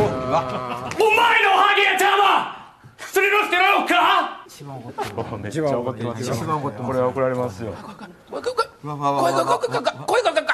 のハゲちゃんは釣りのしてろよか。 めっちゃ怒ってますよ。これは怒られますよ。 声が